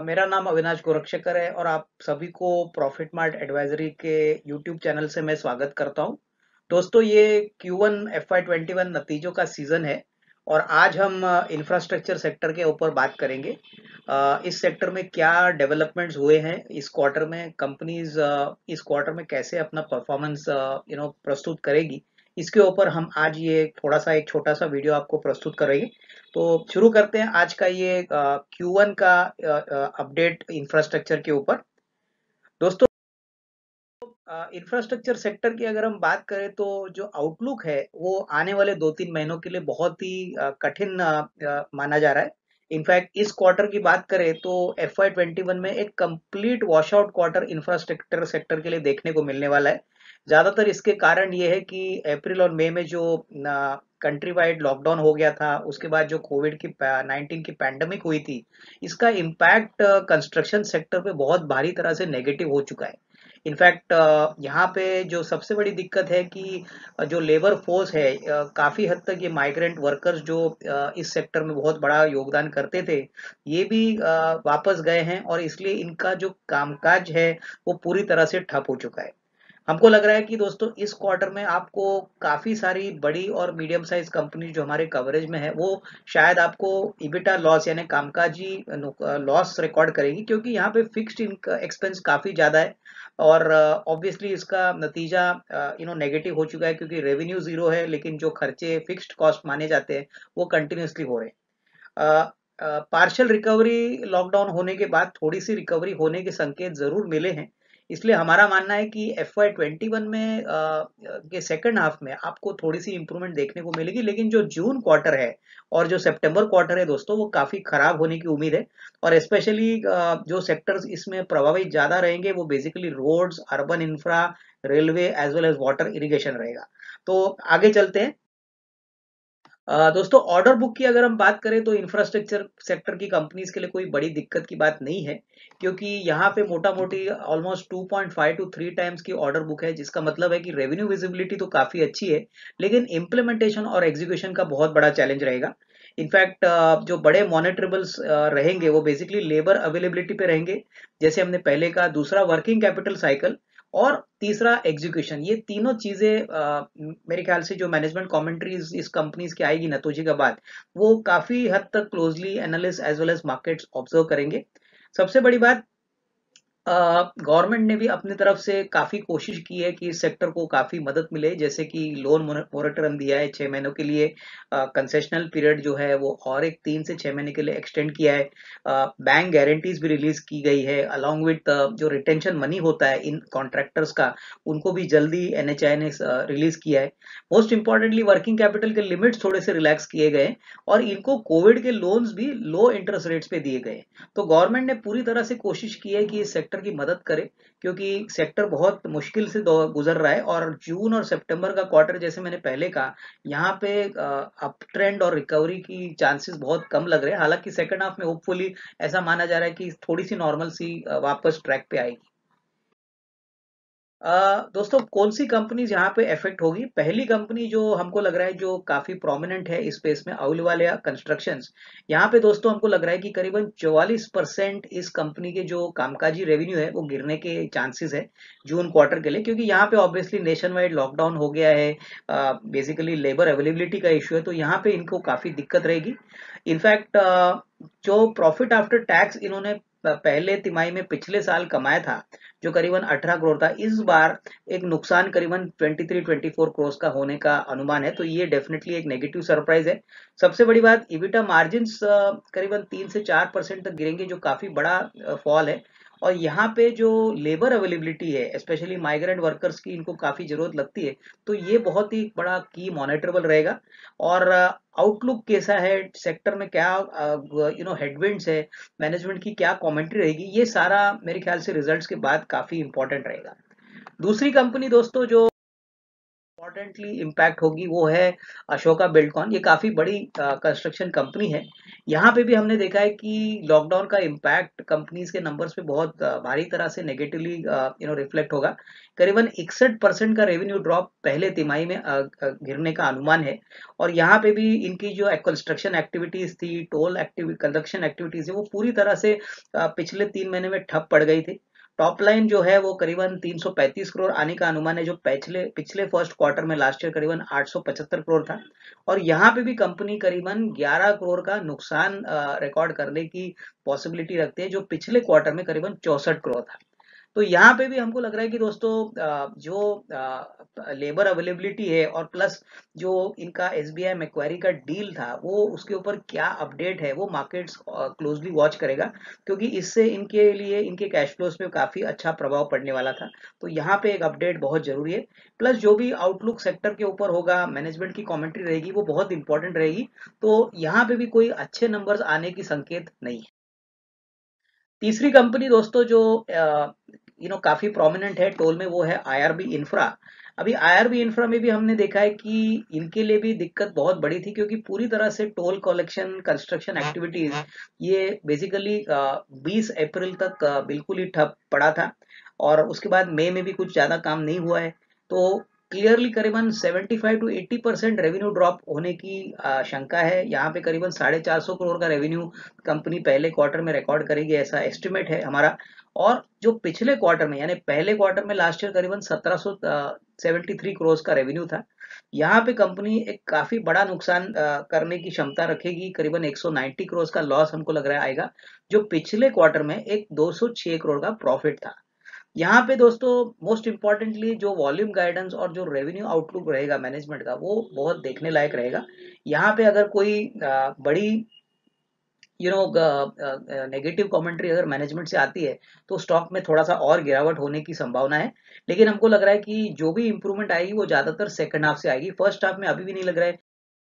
मेरा नाम अविनाश गोरक्षकर है और आप सभी को प्रॉफिट मार्ट एडवाइजरी के यूट्यूब चैनल से मैं स्वागत करता हूं। दोस्तों, ये Q1 FY21 नतीजों का सीजन है और आज हम इंफ्रास्ट्रक्चर सेक्टर के ऊपर बात करेंगे। इस सेक्टर में क्या डेवलपमेंट्स हुए हैं इस क्वार्टर में, कंपनीज इस क्वार्टर में कैसे अपना परफॉर्मेंस प्रस्तुत करेगी, इसके ऊपर हम आज ये थोड़ा सा एक छोटा सा वीडियो आपको प्रस्तुत करेंगे। तो शुरू करते हैं आज का ये Q1 का अपडेट इंफ्रास्ट्रक्चर के ऊपर। दोस्तों, इंफ्रास्ट्रक्चर सेक्टर की अगर हम बात करें तो जो आउटलुक है वो आने वाले 2-3 महीनों के लिए बहुत ही कठिन माना जा रहा है। इनफैक्ट इस क्वार्टर की बात करें तो FY21 में एक complete wash out quarter infrastructure sector के लिए देखने को मिलने वाला है। ज्यादातर इसके कारण ये है कि अप्रैल और मई में जो कंट्री वाइड लॉकडाउन हो गया था, उसके बाद जो कोविड की 19 की पैंडेमिक हुई थी, इसका इम्पैक्ट कंस्ट्रक्शन सेक्टर पे बहुत भारी तरह से नेगेटिव हो चुका है। इनफैक्ट यहाँ पे जो सबसे बड़ी दिक्कत है कि जो लेबर फोर्स है, काफी हद तक ये माइग्रेंट वर्कर्स जो इस सेक्टर में बहुत बड़ा योगदान करते थे, ये भी वापस गए हैं और इसलिए इनका जो कामकाज है वो पूरी तरह से ठप हो चुका है। हमको लग रहा है कि दोस्तों इस क्वार्टर में आपको काफी सारी बड़ी और मीडियम साइज कंपनी जो हमारे कवरेज में है वो शायद आपको इबिटा लॉस यानी कामकाजी लॉस रिकॉर्ड करेगी, क्योंकि यहाँ पे फिक्स्ड एक्सपेंस काफी ज्यादा है और ऑब्वियसली इसका नतीजा नेगेटिव हो चुका है, क्योंकि रेवेन्यू जीरो है लेकिन जो खर्चे फिक्स्ड कॉस्ट माने जाते हैं वो कंटिन्यूसली हो रहे हैं। पार्शियल रिकवरी लॉकडाउन होने के बाद थोड़ी सी रिकवरी होने के संकेत जरूर मिले हैं। इसलिए हमारा मानना है कि FY21 में के सेकंड हाफ में आपको थोड़ी सी इंप्रूवमेंट देखने को मिलेगी, लेकिन जो जून क्वार्टर है और जो सितंबर क्वार्टर है दोस्तों, वो काफी खराब होने की उम्मीद है। और स्पेशली जो सेक्टर्स इसमें प्रभावित ज्यादा रहेंगे वो basically roads, urban infra, railway as well as water irrigation रहेगा। तो आगे चलते हैं। दोस्तों, ऑर्डर बुक की अगर हम बात करें तो इंफ्रास्ट्रक्चर सेक्टर की कंपनीज के लिए कोई बड़ी दिक्कत की बात नहीं है, क्योंकि यहाँ पे मोटा मोटी ऑलमोस्ट 2.5 to 3 टाइम्स की ऑर्डर बुक है, जिसका मतलब है कि रेवेन्यू विजिबिलिटी तो काफी अच्छी है, लेकिन इम्प्लीमेंटेशन और एग्जीक्यूशन का बहुत बड़ा चैलेंज रहेगा। इनफैक्ट जो बड़े मॉनिटरेबल्स रहेंगे वो बेसिकली लेबर अवेलेबिलिटी पे रहेंगे, जैसे हमने पहले कहा, दूसरा वर्किंग कैपिटल साइकिल और तीसरा एग्जीक्यूशन। ये तीनों चीजें मेरे ख्याल से जो मैनेजमेंट कमेंट्रीज इस कंपनीज की आएगी नतीजे के बाद, वो काफी हद तक closely analyst as well as markets observe करेंगे। सबसे बड़ी बात, गवर्नमेंट ने भी अपनी तरफ से काफी कोशिश की है कि इस सेक्टर को काफी मदद मिले, जैसे कि लोन मोरेटोरियम दिया है 6 महीनों के लिए, कंसेशनल पीरियड जो है वो और एक 3 से 6 महीने के लिए एक्सटेंड किया है, बैंक गारंटीज भी रिलीज की गई है, अलॉन्ग विथ जो रिटेंशन मनी होता है इन कॉन्ट्रैक्टर्स का, उनको भी जल्दी NHI ने रिलीज किया है। मोस्ट इंपॉर्टेंटली वर्किंग कैपिटल के लिमिट्स थोड़े से रिलैक्स किए गए और इनको कोविड के लोन्स भी लो इंटरेस्ट रेट्स पे दिए गए। तो गवर्नमेंट ने पूरी तरह से कोशिश की है कि इस सेक्टर की मदद करे, क्योंकि सेक्टर बहुत मुश्किल से गुजर रहा है और जून और सितंबर का क्वार्टर, जैसे मैंने पहले कहा, यहाँ पे अप ट्रेंड और रिकवरी की चांसेस बहुत कम लग रहे हैं। हालांकि सेकंड हाफ में होपफुली ऐसा माना जा रहा है कि थोड़ी सी नॉर्मल सी वापस ट्रैक पे आएगी। दोस्तों, कौन सी कंपनीज यहाँ पे इफेक्ट होगी? पहली कंपनी जो हमको लग रहा है जो काफी प्रोमिनेंट है इस स्पेस में, अहलूवालिया कंस्ट्रक्शंस। यहाँ पे दोस्तों हमको लग रहा है कि करीबन 44% इस कंपनी के जो कामकाजी रेवेन्यू है वो गिरने के चांसेस है जून क्वार्टर के लिए, क्योंकि यहाँ पे ऑब्वियसली नेशन वाइड लॉकडाउन हो गया है, बेसिकली लेबर अवेलेबिलिटी का इश्यू है, तो यहाँ पे इनको काफी दिक्कत रहेगी। इनफैक्ट जो प्रॉफिट आफ्टर टैक्स इन्होंने पहले तिमाही में पिछले साल कमाया था, जो करीबन 18 करोड़ था, इस बार एक नुकसान करीबन 23-24 करोड़ का होने का अनुमान है, तो ये डेफिनेटली एक नेगेटिव सरप्राइज है। सबसे बड़ी बात, इबिटा मार्जिन्स करीबन 3 से 4% तक गिरेंगे, जो काफी बड़ा फॉल है। और यहाँ पे जो लेबर अवेलेबिलिटी है, स्पेशली माइग्रेंट वर्कर्स की, इनको काफी जरूरत लगती है, तो ये बहुत ही बड़ा की मॉनिटरेबल रहेगा। और आउटलुक कैसा है सेक्टर में, क्या हेडविंड्स है, मैनेजमेंट की क्या कमेंट्री रहेगी, ये सारा मेरे ख्याल से रिजल्ट्स के बाद काफी इंपॉर्टेंट रहेगा। दूसरी कंपनी दोस्तों जो इम्पोर्टेंटली इम्पैक्ट होगी वो है अशोका बिल्डकॉन। ये काफ़ी बड़ी कंस्ट्रक्शन कंपनी है। यहाँ पे भी हमने देखा है कि लॉकडाउन का इम्पैक्ट कंपनीज के नंबर्स पे बहुत भारी तरह से नेगेटिवली रिफ्लेक्ट होगा। करीबन 61% का रेवेन्यू ड्रॉप पहले तिमाही में गिरने का अनुमान है। और यहाँ पे भी इनकी जो कंस्ट्रक्शन एक्टिविटीज थी, टोल एक्टिविटी, कंस्ट्रक्शन एक्टिविटीज है, वो पूरी तरह से पिछले 3 महीने में ठप पड़ गई थी। टॉप लाइन जो है वो करीबन 335 करोड़ आने का अनुमान है, जो पिछले पिछले फर्स्ट क्वार्टर में लास्ट ईयर करीबन 875 करोड़ था। और यहाँ पे भी कंपनी करीबन 11 करोड़ का नुकसान रिकॉर्ड करने की पॉसिबिलिटी रखती है, जो पिछले क्वार्टर में करीबन 64 करोड़ था। तो यहाँ पे भी हमको लग रहा है कि दोस्तों जो लेबर अवेलेबिलिटी है और प्लस जो इनका एसबीआई मैक्वारी का डील था, वो उसके ऊपर क्या अपडेट है वो मार्केट्स क्लोजली वॉच करेगा, क्योंकि इससे इनके लिए इनके कैश फ्लोज पे काफी अच्छा प्रभाव पड़ने वाला था। तो यहाँ पे एक अपडेट बहुत जरूरी है। प्लस जो भी आउटलुक सेक्टर के ऊपर होगा, मैनेजमेंट की कमेंट्री रहेगी, वो बहुत इंपॉर्टेंट रहेगी। तो यहाँ पे भी कोई अच्छे नंबर्स आने की संकेत नहीं है। तीसरी कंपनी दोस्तों जो काफी प्रोमिनेंट है टोल में, वो है आईआरबी इंफ्रा। अभी आईआरबी इंफ्रा में भी हमने देखा है कि इनके लिए भी दिक्कत बहुत बड़ी थी, क्योंकि पूरी तरह से टोल कलेक्शन कंस्ट्रक्शन एक्टिविटीज ये बेसिकली 20 अप्रैल तक बिल्कुल ही ठप पड़ा था। और उसके बाद मई में भी कुछ ज्यादा काम नहीं हुआ है। तो क्लियरली करीबन 75 to 80% रेवेन्यू ड्रॉप होने की शंका है। यहाँ पे करीबन 450 करोड़ का रेवेन्यू कंपनी पहले क्वार्टर में रिकॉर्ड करेगी, ऐसा एस्टिमेट है हमारा। और जो पिछले क्वार्टर में यानी पहले क्वार्टर में लास्ट ईयर करीबन 1773 करोड़ का रेवेन्यू था। यहाँ पे कंपनी एक काफी बड़ा नुकसान करने की क्षमता रखेगी, करीबन 190 करोड़ का लॉस हमको लग रहा है आएगा, जो पिछले क्वार्टर में एक 206 करोड़ का प्रॉफिट था। यहाँ पे दोस्तों मोस्ट इम्पॉर्टेंटली जो वॉल्यूम गाइडेंस और जो रेवेन्यू आउटलुक रहेगा मैनेजमेंट का, वो बहुत देखने लायक रहेगा। यहाँ पे अगर कोई बड़ी नेगेटिव कमेंट्री अगर मैनेजमेंट से आती है, तो स्टॉक में थोड़ा सा और गिरावट होने की संभावना है। लेकिन हमको लग रहा है कि जो भी इंप्रूवमेंट आएगी वो ज्यादातर सेकंड हाफ से आएगी, फर्स्ट हाफ में अभी भी नहीं लग रहा है।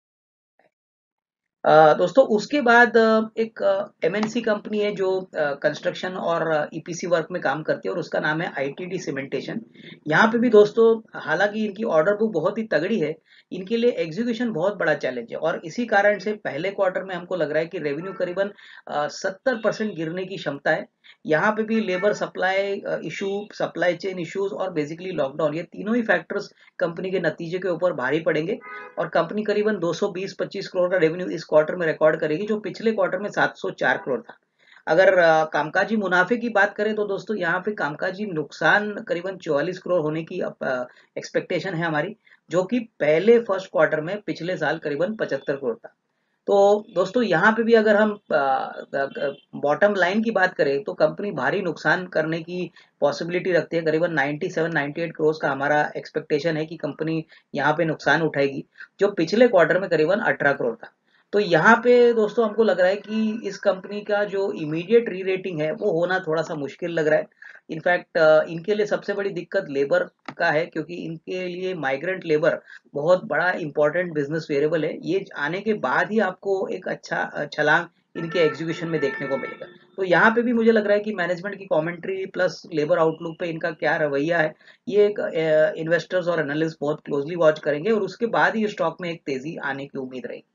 दोस्तों उसके बाद एक एमएनसी कंपनी है जो कंस्ट्रक्शन और ईपीसी वर्क में काम करती है, और उसका नाम है आईटीडी सीमेंटेशन। यहाँ पे भी दोस्तों हालांकि इनकी ऑर्डर बुक बहुत ही तगड़ी है, इनके लिए एग्जीक्यूशन बहुत बड़ा चैलेंज है। और इसी कारण से पहले क्वार्टर में हमको लग रहा है कि रेवेन्यू करीबन 70% गिरने की क्षमता है। यहाँ पे भी labour supply issue, supply chain issues और बेसिकली लॉकडाउन, ये तीनों ही फैक्टर्स कंपनी के नतीजे के ऊपर भारी पड़ेंगे। और कंपनी करीबन 220-25 करोड़ का रेवेन्यू इस क्वार्टर में रिकॉर्ड करेगी, जो पिछले क्वार्टर में 704 करोड़ था। अगर कामकाजी मुनाफे की बात करें तो दोस्तों यहाँ पे कामकाजी नुकसान करीबन 44 करोड़ होने की एक्सपेक्टेशन है हमारी, जो कि पहले फर्स्ट क्वार्टर में पिछले साल करीबन 75 करोड़ था। तो दोस्तों यहाँ पे भी अगर हम बॉटम लाइन की बात करें, तो कंपनी भारी नुकसान करने की पॉसिबिलिटी रखती है। करीबन 97-98 करोड़ का हमारा एक्सपेक्टेशन है कि कंपनी यहाँ पे नुकसान उठाएगी, जो पिछले क्वार्टर में करीबन 18 करोड़ था। तो यहाँ पे दोस्तों हमको लग रहा है कि इस कंपनी का जो इमीडिएट री रेटिंग है वो होना थोड़ा सा मुश्किल लग रहा है। इनफैक्ट इनके लिए सबसे बड़ी दिक्कत लेबर का है, क्योंकि इनके लिए माइग्रेंट लेबर बहुत बड़ा इंपॉर्टेंट बिजनेस वेरिएबल है। ये आने के बाद ही आपको एक अच्छा छलांग इनके एग्जीक्यूशन में देखने को मिलेगा। तो यहाँ पे भी मुझे लग रहा है कि मैनेजमेंट की कमेंट्री प्लस लेबर आउटलुक पे इनका क्या रवैया है, ये इन्वेस्टर्स और एनालिस्ट बहुत क्लोजली वॉच करेंगे, और उसके बाद ही स्टॉक में एक तेजी आने की उम्मीद रहेगी।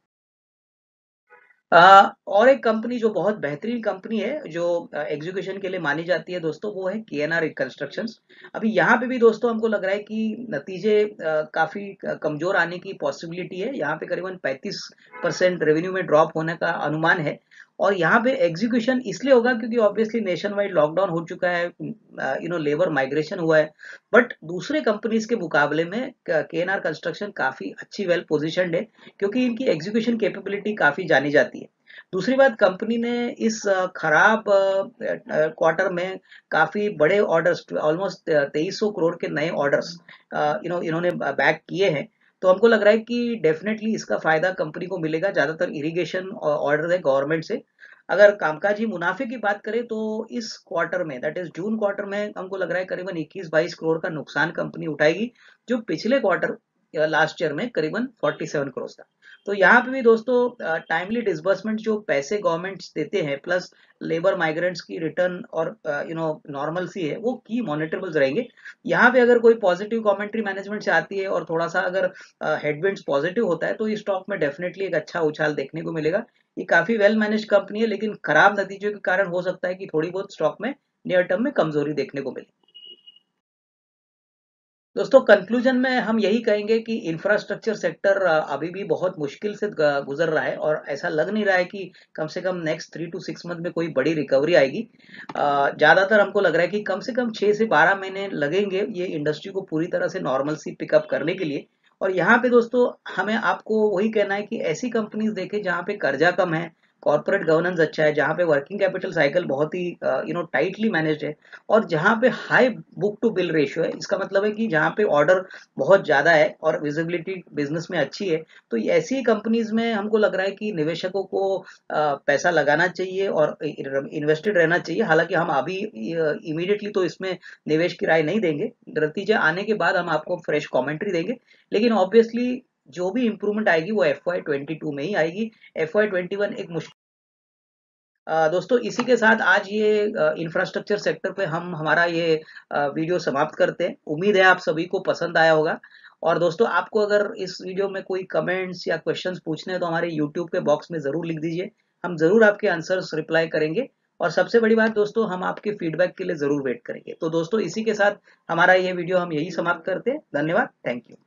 और एक कंपनी जो बहुत बेहतरीन कंपनी है, जो एग्जीक्यूशन के लिए मानी जाती है दोस्तों, वो है केएनआर कंस्ट्रक्शंस। अभी यहाँ पे भी दोस्तों हमको लग रहा है कि नतीजे काफी कमजोर आने की पॉसिबिलिटी है। यहाँ पे करीबन 35% रेवेन्यू में ड्रॉप होने का अनुमान है। और यहाँ पे एग्जीक्यूशन इसलिए होगा क्योंकि ऑब्वियसली नेशन वाइड लॉकडाउन हो चुका है, लेबर माइग्रेशन हुआ है। बट दूसरे कंपनीज के मुकाबले में केएनआर कंस्ट्रक्शन काफी अच्छी वेल पोजिशन्ड है, क्योंकि इनकी एग्जीक्यूशन कैपेबिलिटी काफी जानी जाती है। दूसरी बात, कंपनी ने इस खराब क्वार्टर में काफी बड़े ऑर्डर्स, ऑलमोस्ट 2300 करोड़ के नए ऑर्डर्स इन्होंने बैक किए हैं। तो हमको लग रहा है कि डेफिनेटली इसका फायदा कंपनी को मिलेगा, ज्यादातर इरिगेशन ऑर्डर है गवर्नमेंट से। अगर कामकाजी मुनाफे की बात करें तो इस क्वार्टर में, दैट इज जून क्वार्टर में, हमको लग रहा है करीबन 21-22 करोड़ का नुकसान कंपनी उठाएगी, जो पिछले क्वार्टर लास्ट ईयर में करीबन 47 करोड़ था। तो यहाँ पे भी दोस्तों टाइमली डिसबर्समेंट जो पैसे गवर्नमेंट्स देते हैं प्लस लेबर माइग्रेंट्स की रिटर्न और नॉर्मल सी है वो की मॉनिटरेबल्स रहेंगे। यहाँ पे अगर कोई पॉजिटिव कमेंट्री मैनेजमेंट से आती है और थोड़ा सा अगर हेडविंड्स पॉजिटिव होता है तो इस स्टॉक में डेफिनेटली एक अच्छा उछाल देखने को मिलेगा। ये काफी वेल मैनेज कंपनी है, लेकिन खराब नतीजों के कारण हो सकता है कि थोड़ी बहुत स्टॉक में नियर टर्म में कमजोरी देखने को मिले। दोस्तों कंक्लूजन में हम यही कहेंगे कि इंफ्रास्ट्रक्चर सेक्टर अभी भी बहुत मुश्किल से गुजर रहा है और ऐसा लग नहीं रहा है कि कम से कम नेक्स्ट 3 to 6 मंथ में कोई बड़ी रिकवरी आएगी। ज्यादातर हमको लग रहा है कि कम से कम 6 से 12 महीने लगेंगे ये इंडस्ट्री को पूरी तरह से नॉर्मल सी पिकअप करने के लिए। और यहाँ पे दोस्तों हमें आपको वही कहना है कि ऐसी कंपनीज देखें जहाँ पे कर्जा कम है, कॉर्पोरेट गवर्नेंस अच्छा है, जहाँ पे वर्किंग कैपिटल साइकिल बहुत ही टाइटली मैनेज्ड है, और जहाँ पे high book to bill ratio है। इसका मतलब है कि जहाँ पे ऑर्डर बहुत ज्यादा है और विजिबिलिटी बिजनेस में अच्छी है। तो ऐसी कंपनीज में हमको लग रहा है कि निवेशकों को पैसा लगाना चाहिए और इन्वेस्टेड रहना चाहिए। हालांकि हम अभी इमीडिएटली तो इसमें निवेश की राय नहीं देंगे, नतीजे आने के बाद हम आपको फ्रेश कमेंट्री देंगे। लेकिन ऑब्वियसली जो भी इंप्रूवमेंट आएगी वो FY22 में ही आएगी। FY21 एक मुश्किल। दोस्तों इसी के साथ आज ये इंफ्रास्ट्रक्चर सेक्टर पे हम हमारा ये वीडियो समाप्त करते हैं। उम्मीद है आप सभी को पसंद आया होगा। और दोस्तों आपको अगर इस वीडियो में कोई कमेंट्स या क्वेश्चंस पूछने हैं तो हमारे यूट्यूब के बॉक्स में जरूर लिख दीजिए, हम जरूर आपके आंसर्स रिप्लाई करेंगे। और सबसे बड़ी बात दोस्तों, हम आपके फीडबैक के लिए जरूर वेट करेंगे। तो दोस्तों इसी के साथ हमारा ये वीडियो हम यही समाप्त करते हैं। धन्यवाद, थैंक यू।